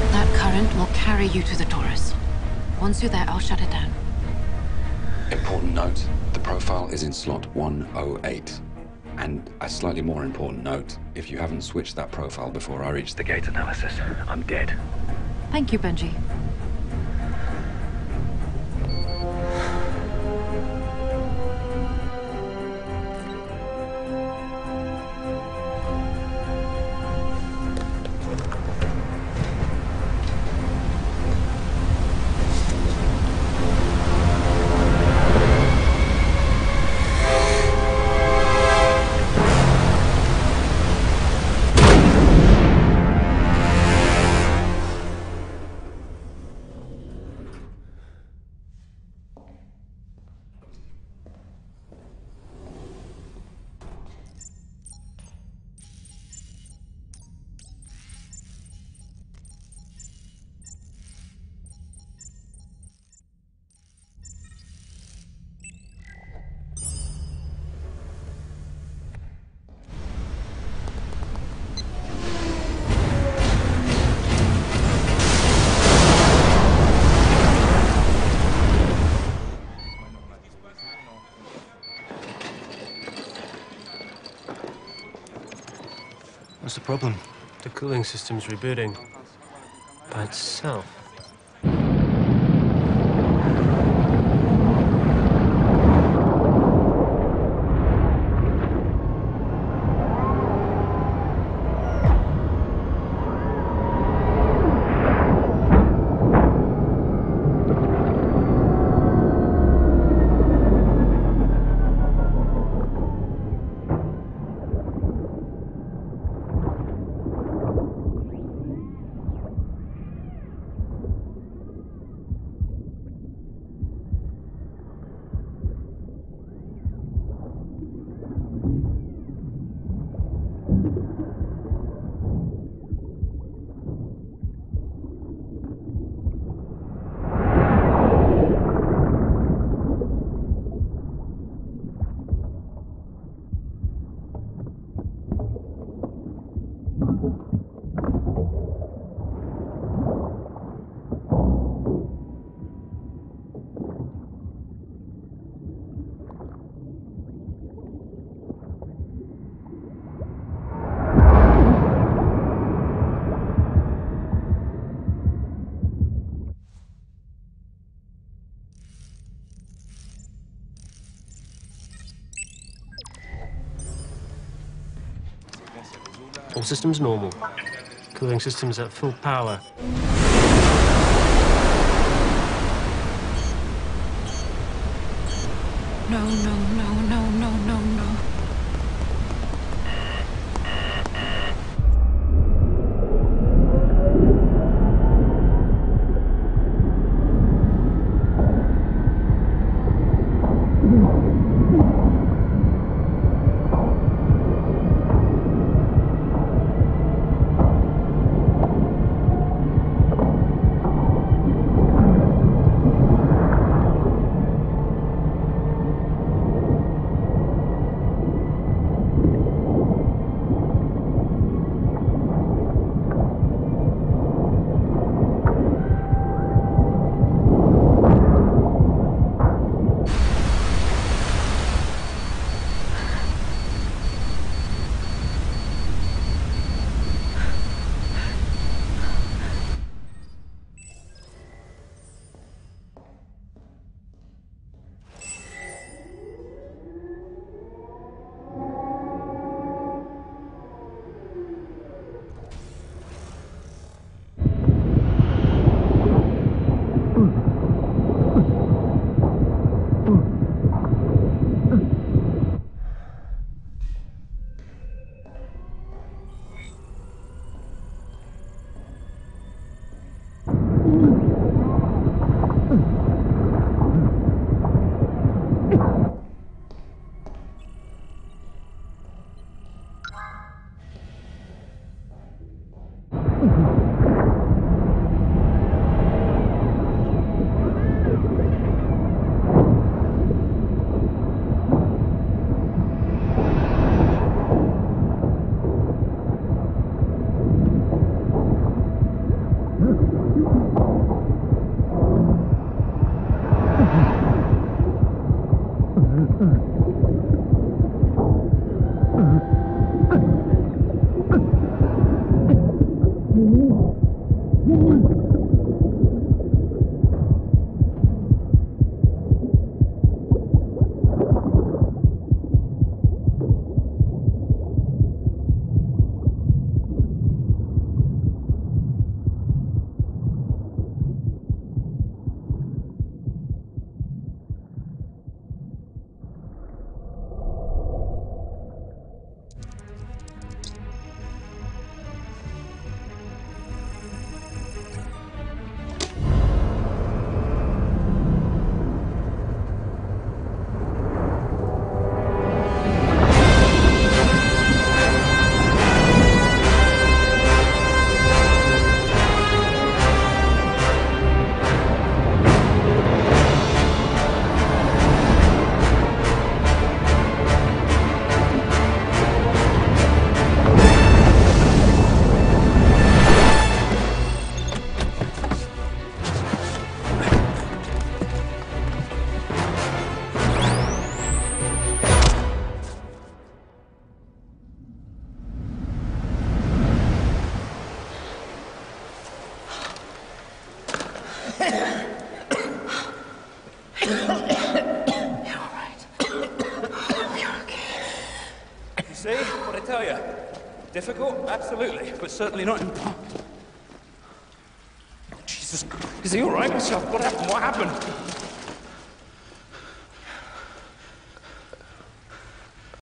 That current will carry you to the Taurus. Once you're there, I'll shut it down. Important note, the profile is in slot 108. And a slightly more important note, if you haven't switched that profile before I reach the gate analysis, I'm dead. Thank you, Benji. What's the problem? The cooling system's rebooting by itself. All systems normal. Cooling systems at full power. No, no, no, no, no, no, no. See what I tell you? Difficult? Absolutely, but certainly not impossible. Jesus, is he all right? What happened? What happened?